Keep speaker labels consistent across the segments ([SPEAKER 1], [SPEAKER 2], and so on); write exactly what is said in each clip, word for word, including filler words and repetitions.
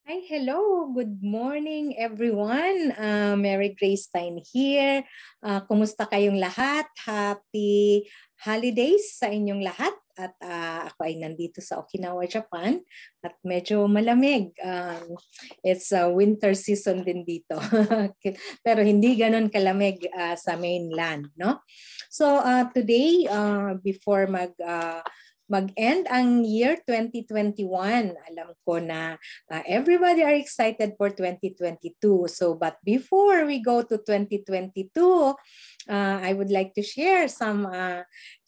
[SPEAKER 1] Hi, hello. Good morning, everyone. Uh, Mary Grace Stein here. Uh, kumusta kayong lahat? Happy holidays sa inyong lahat. At uh, ako ay nandito sa Okinawa, Japan. At medyo malamig. Um, it's a uh, winter season din dito. Pero hindi ganun kalamig uh, sa mainland, no? So uh, today, uh, before mag... Uh, mag-end ang year twenty twenty-one. Alam ko na uh, everybody are excited for twenty twenty-two. So, but before we go to twenty twenty-two, uh, I would like to share some uh,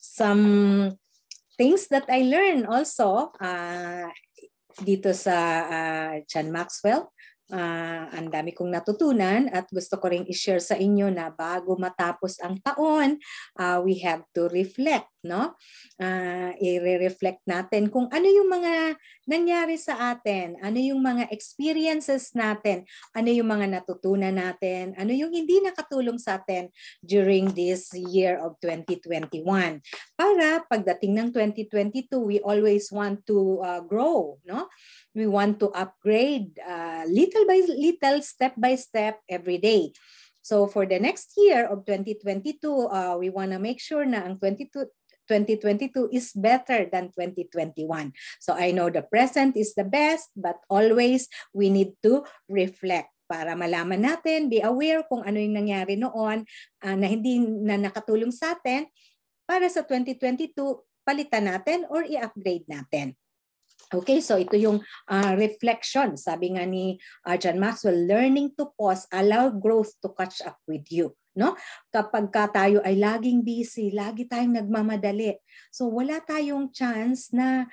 [SPEAKER 1] some things that I learned also uh, dito sa uh, John Maxwell. Uh, ang dami kong natutunan at gusto ko ring i-share sa inyo na bago matapos ang taon, uh, we have to reflect, no? Uh, i-reflect natin kung ano yung mga nangyari sa atin, ano yung mga experiences natin, ano yung mga natutunan natin, ano yung hindi nakatulong sa atin during this year of twenty twenty-one. Para pagdating ng twenty twenty-two, we always want to uh, grow, no? We want to upgrade uh, little by little, step by step, every day. So for the next year of twenty twenty-two, uh, we want to make sure na ang twenty twenty-two is better than twenty twenty-one. So I know the present is the best, but always we need to reflect para malaman natin, be aware kung ano yung nangyari noon uh, na hindi na nakatulong sa atin para sa twenty twenty-two, palitan natin or i-upgrade natin. Okay, so ito yung uh, reflection. Sabi nga ni uh, John Maxwell, learning to pause, allow growth to catch up with you. No? Kapag ka tayo ay laging busy, lagi tayong nagmamadali. So wala tayong chance na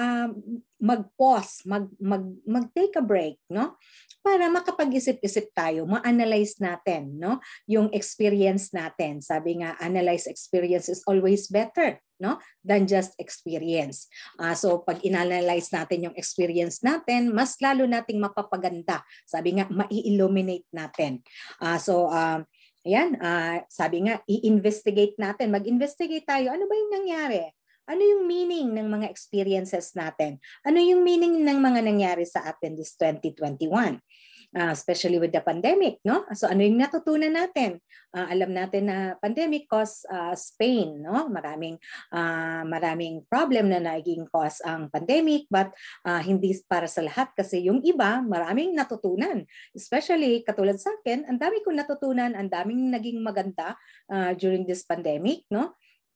[SPEAKER 1] um, mag-pause, mag, mag, mag-take a break, no? Para makapag-isip-isip tayo, ma-analyze natin, no? Yung experience natin. Sabi nga, analyze experience is always better, no? Than just experience. Uh, so pag inanalyze natin yung experience natin, mas lalo nating mapapaganda. Sabi nga, ma-illuminate natin. Uh, so, um, ayan, uh, sabi nga, i-investigate natin. Mag-investigate tayo. Ano ba yung nangyari? Ano yung meaning ng mga experiences natin? Ano yung meaning ng mga nangyari sa atin this twenty twenty-one? Uh, especially with the pandemic, no? So ano yung natutunan natin? Uh, alam natin na pandemic caused uh, Spain, no? Maraming uh, maraming problem na naging cause ang pandemic, but uh, hindi para sa lahat kasi yung iba maraming natutunan. Especially katulad sa akin, ang dami kong natutunan, ang daming naging maganda uh, during this pandemic, no?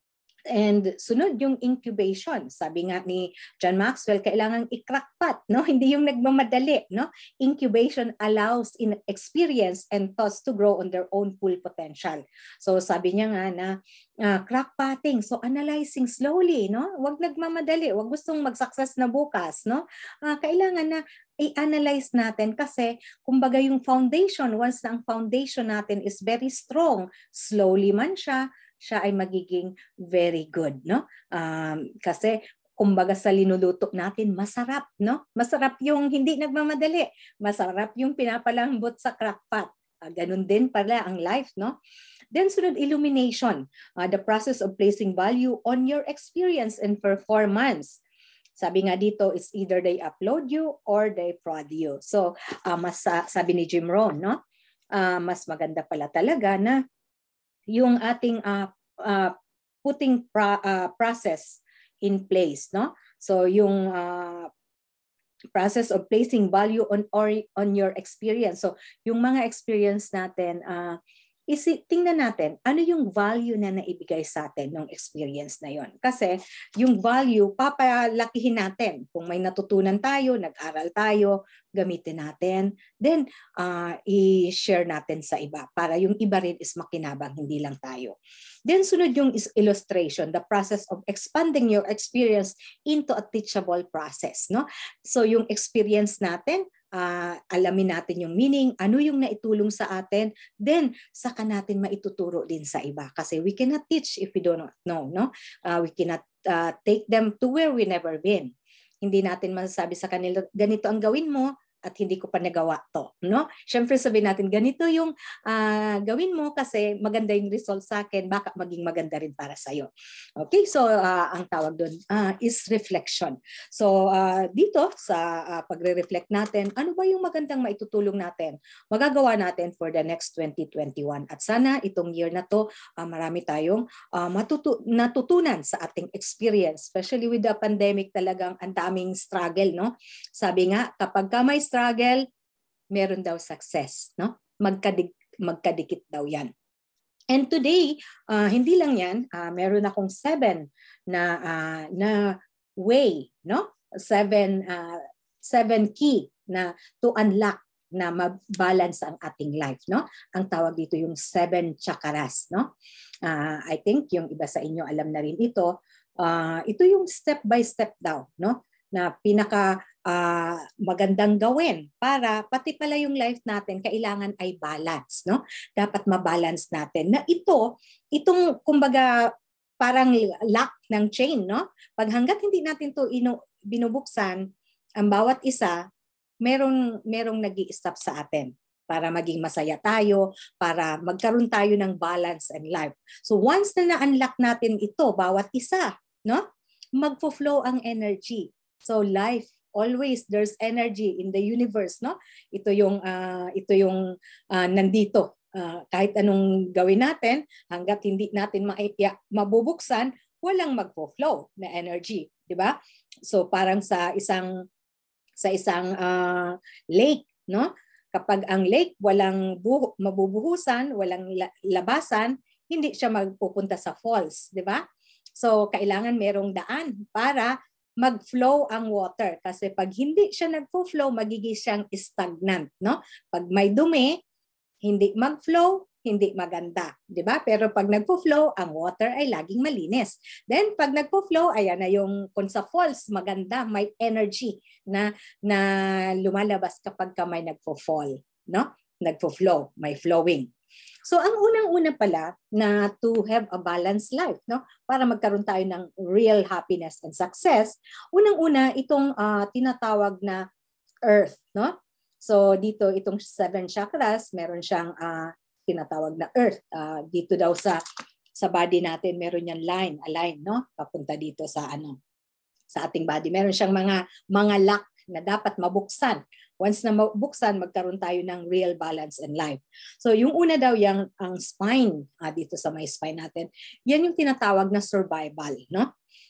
[SPEAKER 1] And sunod yung incubation. Sabi nga ni John Maxwell, kailangang i-crackpot, no? Hindi yung nagmamadali, no? Incubation allows in experience and thoughts to grow on their own full potential. So sabi niya nga na uh, crackpotting, so analyzing slowly, no? Huwag nagmamadali, huwag gustong mag-success na bukas, no? Uh, kailangan na i-analyze natin kasi kumbaga yung foundation, once na ang foundation natin is very strong, slowly man siya, siya ay magiging very good, no? Um, kasi kumbaga sa linuluto natin, masarap, no? Masarap yung hindi nagmamadali. Masarap yung pinapalambot sa crackpot. Uh, ganun din pala ang life, no? Then sunod, illumination. Uh, the process of placing value on your experience and performance. Sabi nga dito, is either they upload you or they prod you. So, uh, mas, uh, sabi ni Jim Rohn, no? Uh, mas maganda pala talaga na yung ating uh, uh, putting pro, uh, process in place, no? So yung uh, process of placing value on or on your experience. So yung mga experience natin, uh, isi tingnan natin ano yung value na naibigay sa atin ng experience na yon. Kasi yung value papalakihin natin. Kung may natutunan tayo, nag-aral tayo, gamitin natin, then uh, i-share natin sa iba para yung iba rin is makinabang, hindi lang tayo. Then sunod yung illustration, the process of expanding your experience into a teachable process, no? So yung experience natin, Uh, alamin natin yung meaning, ano yung naitulong sa atin, then saka natin maituturo din sa iba. Kasi we cannot teach if we don't know, no? Uh, we cannot uh, take them to where we never been. Hindi natin masasabi sa kanila, ganito ang gawin mo, at hindi ko pa nagawa to, no? Syempre sabihin natin, ganito yung uh, gawin mo kasi maganda yung result sa akin, baka maging maganda rin para sa'yo. Okay, so uh, ang tawag doon uh, is reflection. So uh, dito sa uh, pagre-reflect natin, ano ba yung magandang maitutulong natin, magagawa natin for the next twenty twenty-one. At sana itong year na to, uh, marami tayong uh, matutu natutunan sa ating experience, especially with the pandemic. Talagang ang daming struggle, no? Sabi nga, kapag ka may struggle, meron daw success, no? Magkadig magkadikit daw yan. And today, uh, hindi lang yan, uh, meron akong seven na uh, na way, no? Seven uh, seven key na to unlock na mabalance ang ating life, no? Ang tawag dito yung seven chakras, no? Uh, I think yung iba sa inyo alam na rin ito. Uh, ito yung step by step daw, no? Na pinaka uh, magandang gawin para pati pala yung life natin kailangan ay balance, no? Dapat mabalance natin. Na ito, itong kumbaga parang lock ng chain, no? Pag hangga't hindi natin to ino, binubuksan, ang bawat isa merong merong nag-i-stop sa atin para maging masaya tayo, para magkaroon tayo ng balance and life. So once na na-unlock natin ito, bawat isa, no? Magfo-flow ang energy. So life, always there's energy in the universe, no? Ito yung uh, ito yung uh, nandito. Uh, kahit anong gawin natin, hangga't hindi natin maipya, mabubuksan, walang magfo-flow na energy, di ba? So parang sa isang sa isang uh, lake, no? Kapag ang lake walang buho, mabubuhusan, walang labasan, hindi siya magpupunta sa falls, di ba? So kailangan merong daan para mag-flow ang water, kasi pag hindi siya nagfo-flow, magiging siyang stagnant, no? Pag may dumi, hindi mag-flow, hindi maganda, di ba? Pero pag nagfo-flow, ang water ay laging malinis. Then pag nagfo-flow, ayan na yung kung sa falls, maganda, may energy na na lumalabas kapag ka may nagfo-fall, no? Nagfo-flow, may flowing. So ang unang-una pala na to have a balanced life, no? Para magkaroon tayo ng real happiness and success, unang-una itong uh, tinatawag na earth, no? So dito itong seven chakras, meron siyang uh, tinatawag na earth. Uh, dito daw sa sa body natin meron yang line, align, no? Papunta dito sa ano, sa ating body. Meron siyang mga mga lock na dapat mabuksan. Once na mabuksan, magkaroon tayo ng real balance in life. So yung una daw yung ang spine, uh, dito sa may spine natin, yan yung tinatawag na survival, no?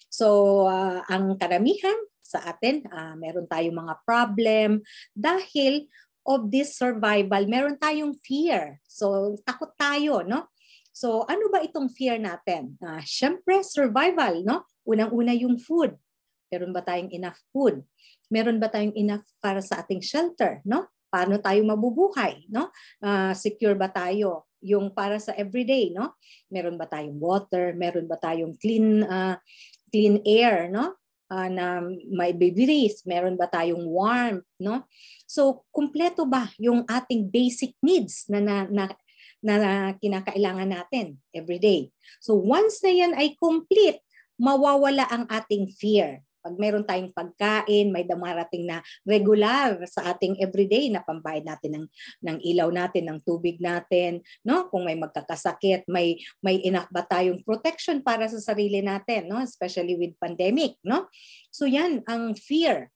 [SPEAKER 1] So uh, ang karamihan sa atin, uh, meron tayong mga problem dahil of this survival, meron tayong fear. So takot tayo, no? So ano ba itong fear natin? Uh, Siyempre survival, no? Unang-una yung food. Meron ba tayong enough food? Meron ba tayong enough para sa ating shelter, no? Paano tayo mabubuhay, no? Uh, secure ba tayo yung para sa everyday, no? Meron ba tayong water? Meron ba tayong clean uh, clean air, no? Uh, na may breeze? Meron ba tayong warmth, no? So, kumpleto ba yung ating basic needs na na, na na kinakailangan natin everyday? So, once na yan ay complete, mawawala ang ating fear. Pag meron tayong pagkain, may dumarating na regular sa ating everyday na pambayad natin ng, ng ilaw natin, ng tubig natin, no? Kung may magkakasakit, may may enough ba tayong protection para sa sarili natin, no? Especially with pandemic, no? So yan ang fear.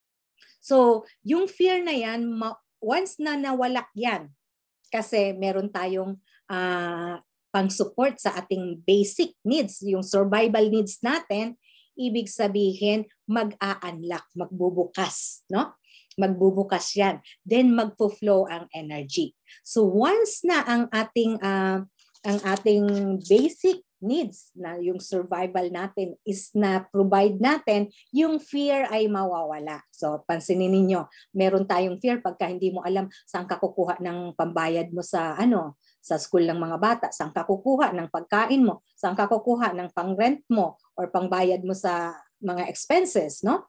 [SPEAKER 1] So yung fear na yan, once na nawala yan, kasi meron tayong uh, pang-support sa ating basic needs, yung survival needs natin, ibig sabihin mag-a-unlock, magbubukas, no? Magbubukas yan. Then magpo-flow ang energy. So once na ang ating uh, ang ating basic needs na yung survival natin is na provide natin, yung fear ay mawawala. So pansinin niyo, meron tayong fear pagka hindi mo alam saan ka kukuha ng pambayad mo sa ano, sa school ng mga bata, saan ka kukuha ng pagkain mo, saan ka kukuha ng pang-rent mo or pangbayad mo sa mga expenses, no?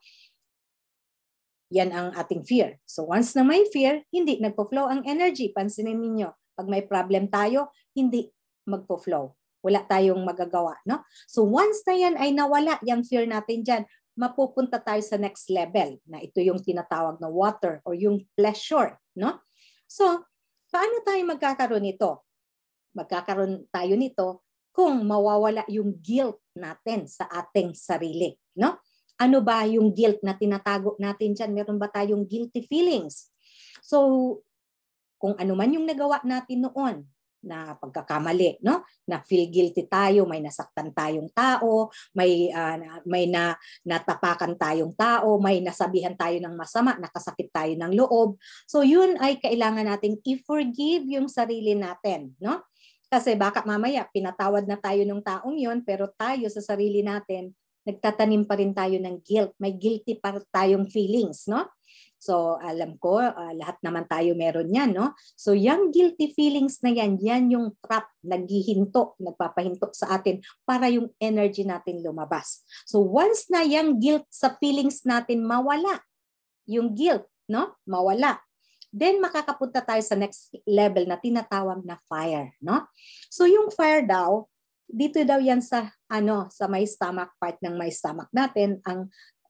[SPEAKER 1] Yan ang ating fear. So once na may fear, hindi nagpo-flow ang energy. Pansinin niyo, pag may problem tayo, hindi magpo-flow. Wala tayong magagawa, no? So once na yan ay nawala, yung fear natin dyan, mapupunta tayo sa next level na ito yung tinatawag na water or yung pleasure, no? So, paano tayo magkakaroon nito? Magkakaroon tayo nito kung mawawala yung guilt natin sa ating sarili, no? Ano ba yung guilt na tinatago natin dyan? Meron ba tayong guilty feelings? So, kung ano man yung nagawa natin noon, na pagkakamali, no? Na feel guilty tayo, may nasaktan tayong tao, may uh, may na natapakan tayong tao, may nasabihan tayo ng masama, nakasakit tayo ng loob. So yun ay kailangan nating i-forgive yung sarili natin, no? Kasi baka mamaya pinatawad na tayo ng taong yun, pero tayo sa sarili natin nagtatanim pa rin tayo ng guilt. May guilty pa tayong feelings, no? So, alam ko, uh, lahat naman tayo meron yan, no? So, yung guilty feelings na yan, yan yung trap, naghihinto, nagpapahinto sa atin para yung energy natin lumabas. So, once na yung guilt sa feelings natin mawala, yung guilt, no? Mawala. Then, makakapunta tayo sa next level na tinatawag na fire, no? So, yung fire daw, dito daw yan sa, ano, sa may stomach part ng may stomach natin, ang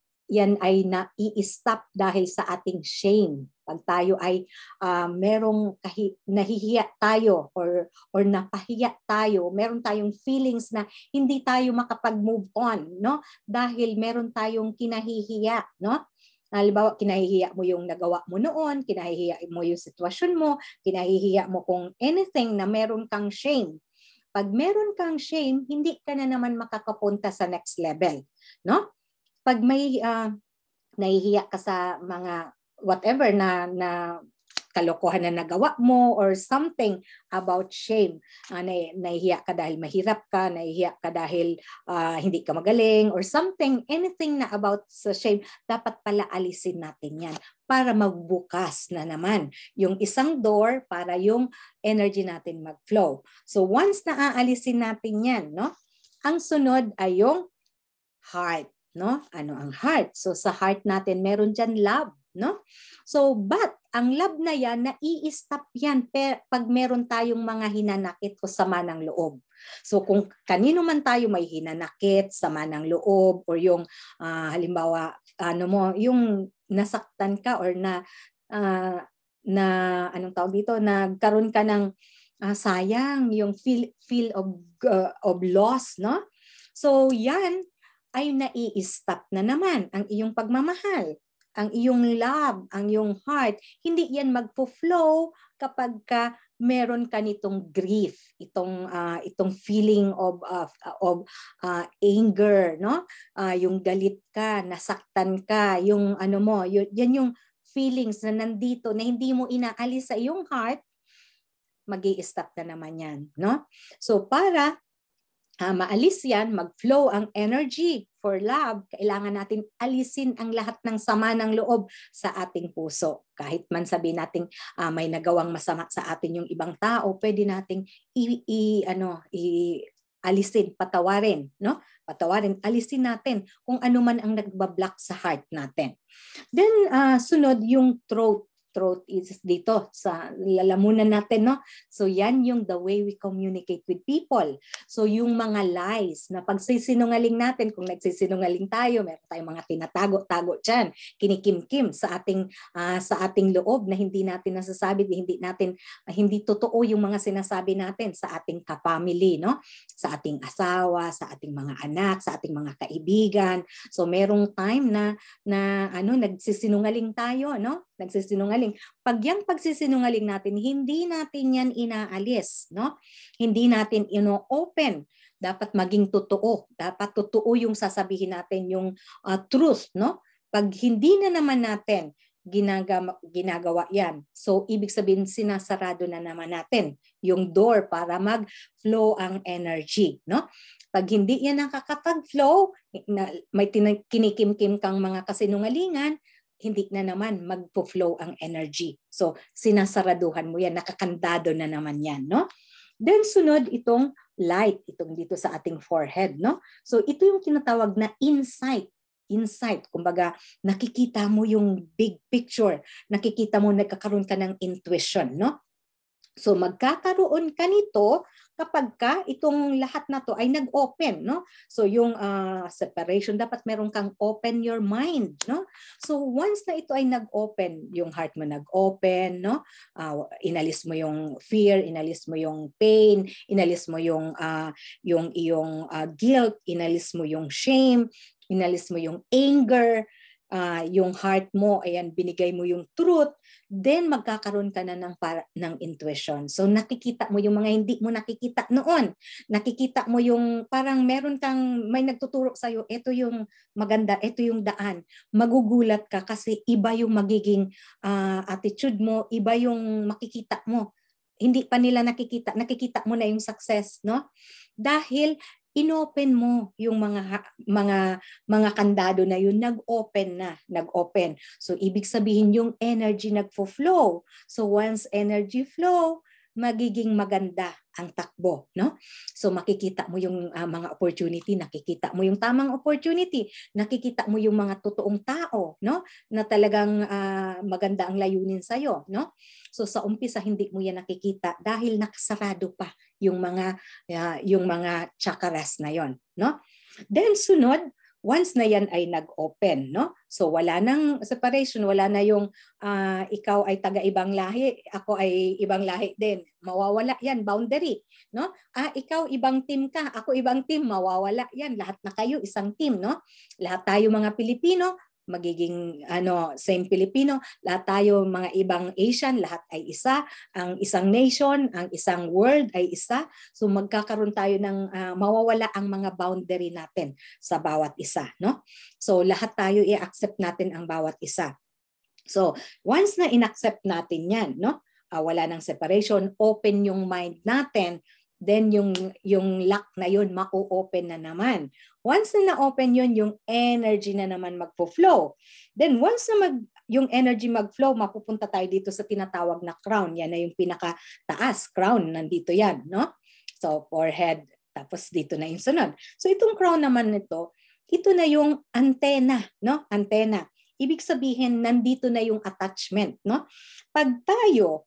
[SPEAKER 1] yan ay na-i-stop dahil sa ating shame. Pag tayo ay uh, merong kahi, nahihiya tayo or, or napahiya tayo, meron tayong feelings na hindi tayo makapag-move on, no? Dahil meron tayong kinahihiya, no? Halimbawa, kinahihiya mo yung nagawa mo noon, kinahihiya mo yung sitwasyon mo, kinahihiya mo kung anything na meron kang shame. Pag meron kang shame, hindi ka na naman makakapunta sa next level, no? Pag may uh, nahihiya ka sa mga whatever na, na kalokohan na nagawa mo or something about shame, uh, na, nahihiya ka dahil mahirap ka, nahihiya ka dahil uh, hindi ka magaling or something, anything na about sa shame, dapat pala alisin natin yan para magbukas na naman yung isang door para yung energy natin mag-flow. So once na aalisin natin yan, no? Ang sunod ay yung heart. No? Ano ang heart? So sa heart natin meron diyan love, no? So but ang love na yan nai-stop yan pag meron tayong mga hinanakit o sama ng loob. So kung kanino man tayo may hinanakit, sama ng loob or yung uh, halimbawa ano mo, yung nasaktan ka or na uh, na anong tawag dito, nagkaroon ka ng uh, sayang, yung feel feel of uh, of loss, no? So yan ay nai-stop na naman ang iyong pagmamahal, ang iyong love, ang iyong heart. Hindi yan magpo-flow kapag ka meron ka nitong grief, itong uh, itong feeling of of, of uh, anger, no? Uh, yung galit ka, nasaktan ka, yung ano mo, yun, yan yung feelings na nandito na hindi mo inaalis sa iyong heart, magi-stop na naman yan, no? So para Uh, maalis yan, mag-flow ang energy for love, kailangan natin alisin ang lahat ng sama ng loob sa ating puso. Kahit man sabihin natin uh, may nagawang masama sa atin yung ibang tao, pwede nating i, i ano i alisin, patawarin, no? Patawarin, alisin natin kung ano man ang nagbablock sa heart natin. Then uh, sunod yung throat. Throat is dito sa lalamunan natin, no? So yan yung the way we communicate with people. So yung mga lies na pagsisinungaling natin, kung nagsisinungaling tayo, meron tayong mga tinatago-tago dyan, kinikimkim sa ating uh, sa ating loob na hindi natin nasasabi, hindi natin uh, hindi totoo yung mga sinasabi natin sa ating ka-family, no? Sa ating asawa, sa ating mga anak, sa ating mga kaibigan. So merong time na na ano nagsisinungaling tayo, no? Nagsisinungaling. Pag yung pagsisinungaling natin, hindi natin yan inaalis, no? Hindi natin ino-open. Dapat maging totoo. Dapat totoo yung sasabihin natin, yung uh, truth, no? Pag hindi na naman natin ginagawa, ginagawa yan, so ibig sabihin sinasarado na naman natin yung door para mag-flow ang energy, no? Pag hindi yan nakakapag-flow, may kinikimkim kang mga kasinungalingan, hindi na naman magpo-flow ang energy. So, sinasaraduhan mo yan, nakakandado na naman yan, no? Then, sunod itong light, itong dito sa ating forehead, no? So, ito yung tinatawag na insight. Insight, kumbaga, nakikita mo yung big picture, nakikita mo, nagkakaroon ka ng intuition, no? So, magkakaroon ka nito kapag ka itong lahat na to ay nag-open, no? So yung uh, separation, dapat meron kang open your mind, no? So once na ito ay nag-open, yung heart mo nag-open, no? Uh, inalis mo yung fear, inalis mo yung pain, inalis mo yung uh, yung iyong uh, guilt, inalis mo yung shame, inalis mo yung anger, uh, yung heart mo, ayan, binigay mo yung truth, then magkakaroon ka na ng, para, ng intuition. So nakikita mo yung mga hindi mo nakikita noon. Nakikita mo yung parang meron kang, may nagtuturo sa'yo, ito yung maganda, ito yung daan. Magugulat ka kasi iba yung magiging uh, attitude mo, iba yung makikita mo. Hindi pa nila nakikita, nakikita mo na yung success, no? Dahil inopen mo yung mga mga mga kandado na yun, nag-open na, nag-open. So ibig sabihin yung energy nagfo-flow. So once energy flow, magiging maganda ang takbo, no? So makikita mo yung uh, mga opportunity, nakikita mo yung tamang opportunity, nakikita mo yung mga totoong tao, no? Na talagang uh, maganda ang layunin sa iyo, no? So sa umpisa hindi mo yan nakikita dahil nakasarado pa yung mga uh, yung mga chakras na yon, no? Then sunod, once na yan ay nag-open, no? So wala nang separation, wala na yung uh, ikaw ay taga-ibang lahi, ako ay ibang lahi din. Mawawala yan, boundary, no? Ah, ikaw ibang team ka, ako ibang team, mawawala yan. Lahat na kayo isang team, no? Lahat tayo mga Pilipino, magiging ano, same Filipino, lahat tayo mga ibang Asian, lahat ay isa, ang isang nation, ang isang world ay isa. So magkakaroon tayo ng uh, mawawala ang mga boundary natin sa bawat isa, no? So lahat tayo i-accept natin ang bawat isa. So once na in-accept natin 'yan, no? Uh, wala nang separation, open yung mind natin, then yung yung lock na yun mako-open na naman. Once na na-open yun, yung energy na naman magpo-flow. Then once na mag, yung energy mag-flow, mapupunta tayo dito sa tinatawag na crown. Yan na yung pinaka-taas, crown, nandito yan, no? So forehead, tapos dito na yung sunod. So itong crown naman nito, ito na yung antena, no? Antena. Ibig sabihin, nandito na yung attachment, no? Pag tayo,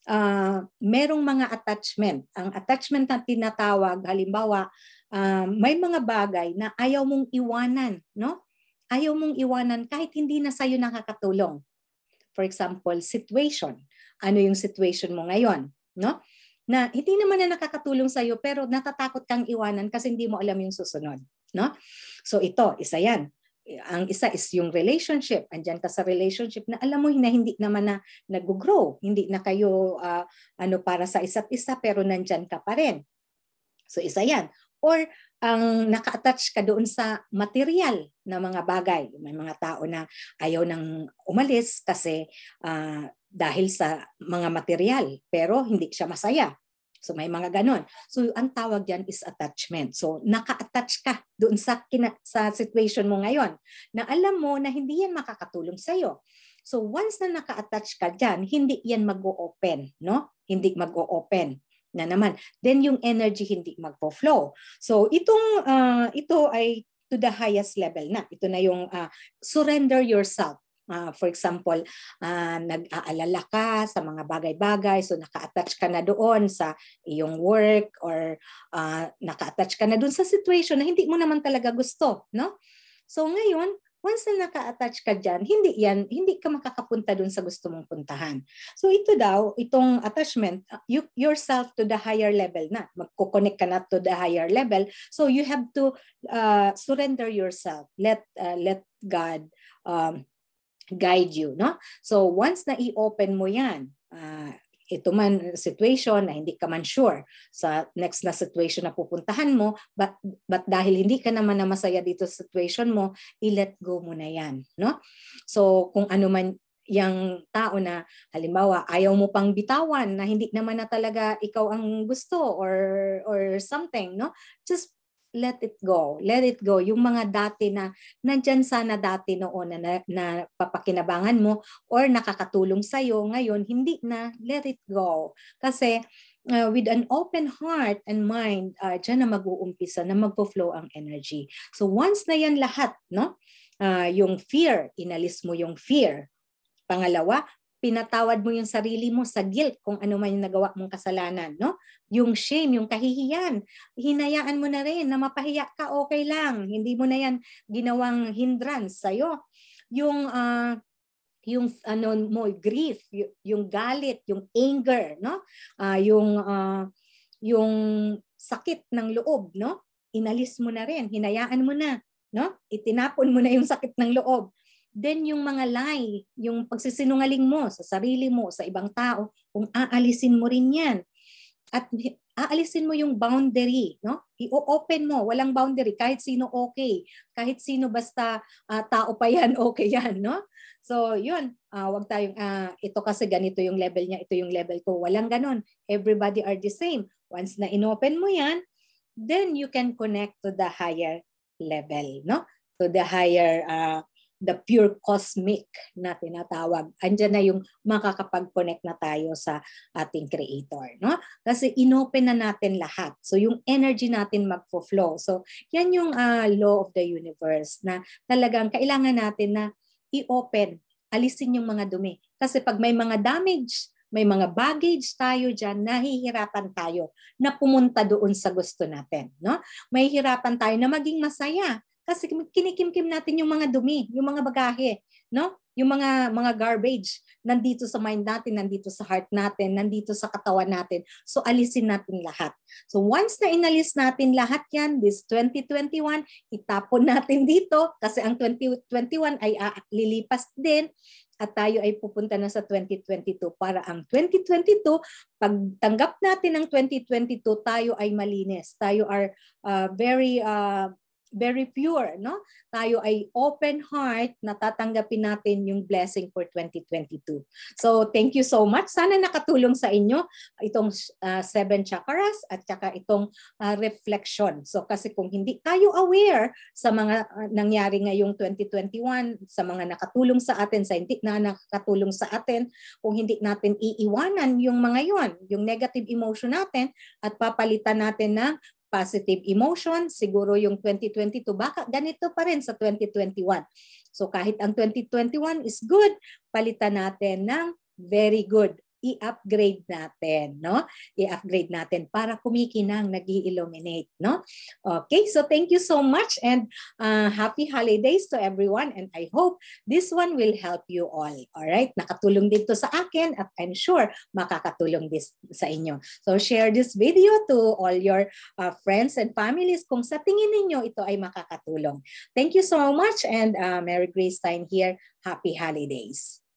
[SPEAKER 1] Uh, merong mga attachment. Ang attachment na tinatawag, halimbawa, uh, may mga bagay na ayaw mong iwanan, no? Ayaw mong iwanan kahit hindi na sa'yo nakakatulong. For example, situation. Ano yung situation mo ngayon, no? Na hindi naman na nakakatulong sa'yo pero natatakot kang iwanan kasi hindi mo alam yung susunod, no? So ito, isa yan. Ang isa is yung relationship. Andyan ka sa relationship na alam mo na hindi naman na nag-grow. Hindi na kayo uh, ano para sa isa't isa pero nandyan ka pa rin. So isa yan. Or ang naka-attach ka doon sa material na mga bagay. May mga tao na ayaw nang umalis kasi uh, dahil sa mga material pero hindi siya masaya. So may mga ganon. So ang tawag diyan is attachment. So naka-attach ka doon sa kina, sa situation mo ngayon na alam mo na hindi yan makakatulong sa iyo. So once na naka-attach ka diyan, hindi yan mag-o-open, no? Hindi mag-o-open na naman. Then yung energy hindi magpo-flow. So itong uh, ito ay to the highest level na. Ito na yung uh, surrender yourself. Uh, for example, uh, nag-aalala ka sa mga bagay-bagay, so naka-attach ka na doon sa iyong work or uh, naka-attach ka na doon sa situation na hindi mo naman talaga gusto, no? So ngayon, once na naka-attach ka dyan, hindi yan, hindi ka makakapunta doon sa gusto mong puntahan. So ito daw, itong attachment, you, yourself to the higher level na, magkoconnect ka na to the higher level, so you have to uh, surrender yourself, let, uh, let God um, guide you, no? So once na i-open mo yan, uh, ito man situation na hindi ka man sure sa next na situation na pupuntahan mo, but, but dahil hindi ka naman na masaya dito sa situation mo, i-let go mo na yan, no? So kung ano man yung tao na halimbawa ayaw mo pang bitawan na hindi naman na talaga ikaw ang gusto or or something, no? Just let it go. Let it go. Yung mga dati na nandyan sana dati noon na, na, na papakinabangan mo or nakakatulong sa'yo, ngayon hindi na, let it go. Kasi uh, with an open heart and mind, uh, dyan na mag-uumpisa na magpo-flow ang energy. So once na yan lahat, no? Uh, yung fear, inalis mo yung fear. Pangalawa, pinatawad mo yung sarili mo sa guilt kung ano man yung nagawa mong kasalanan, no? Yung shame, yung kahihiyan, hinayaan mo na rin na mapahiya ka, okay lang. Hindi mo na yan ginawang hindrance sa'yo. Yung uh, yung ano mo, grief, yung, yung galit, yung anger, no? Uh, yung uh, yung sakit ng loob, no? Inalis mo na rin, hinayaan mo na, no? Itinapon mo na yung sakit ng loob. Then yung mga lie, yung pagsisinungaling mo sa sarili mo, sa ibang tao, kung aalisin mo rin yan. At aalisin mo yung boundary, no? I-open mo, walang boundary, kahit sino okay. Kahit sino basta uh, tao pa yan, okay yan, no? So yun, uh, wag tayong, uh, ito kasi ganito yung level niya, ito yung level ko. Walang ganon. Everybody are the same. Once na inopen mo yan, then you can connect to the higher level, no? To the higher uh, the pure cosmic na tinatawag. Andiyan na yung makakapag-connect na tayo sa ating creator, no? Kasi inopen na natin lahat. So yung energy natin magfo-flow. So yan yung uh, law of the universe na talagang kailangan natin na i-open, alisin yung mga dumi. Kasi pag may mga damage, may mga baggage tayo dyan, nahihirapan tayo na pumunta doon sa gusto natin, no? Mahihirapan tayo na maging masaya. Kasi kinikimkim natin yung mga dumi, yung mga bagahe, no? Yung mga mga garbage nandito sa mind natin, nandito sa heart natin, nandito sa katawan natin. So alisin natin lahat. So once na inalis natin lahat yan, this twenty twenty-one, itapon natin dito kasi ang twenty twenty-one ay uh, lilipas din at tayo ay pupunta na sa twenty twenty-two para ang twenty twenty-two, pag tanggap natin ang twenty twenty-two, tayo ay malinis. Tayo are uh, very uh, very pure, no? Tayo ay open heart na tatanggapin natin yung blessing for twenty twenty-two. So, thank you so much. Sana nakatulong sa inyo itong uh, seven chakras at saka itong uh, reflection. So, kasi kung hindi tayo aware sa mga uh, nangyari ngayong twenty twenty-one, sa mga nakatulong sa atin, sa hindi na nakatulong sa atin, kung hindi natin iiwanan yung mga yon, yung negative emotion natin at papalitan natin ng positive emotion, siguro yung twenty twenty-two, baka ganito pa rin sa twenty twenty-one. So kahit ang twenty twenty-one is good, palitan natin ng very good. I-upgrade natin, no? I-upgrade natin para kumikinang, nag-i-illuminate, no? Okay, so thank you so much and uh, happy holidays to everyone and I hope this one will help you all. All right? Nakatulong dito sa akin at I'm sure makakatulong this sa inyo. So share this video to all your uh, friends and families kung sa tingin ninyo ito ay makakatulong. Thank you so much and uh, Mary Grace Stein here. Happy holidays.